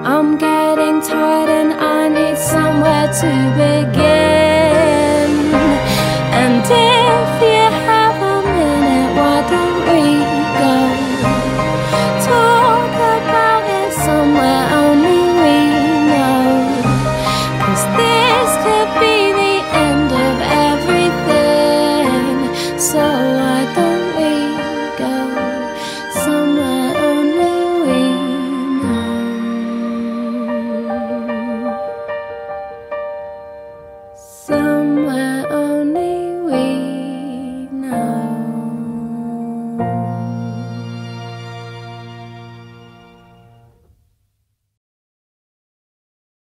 I'm getting tired and I need somewhere to begin. And if you have a minute, why don't we go talk about it somewhere only we know? 'Cause this could be the end of everything. So why don't we go somewhere only we know? Somewhere only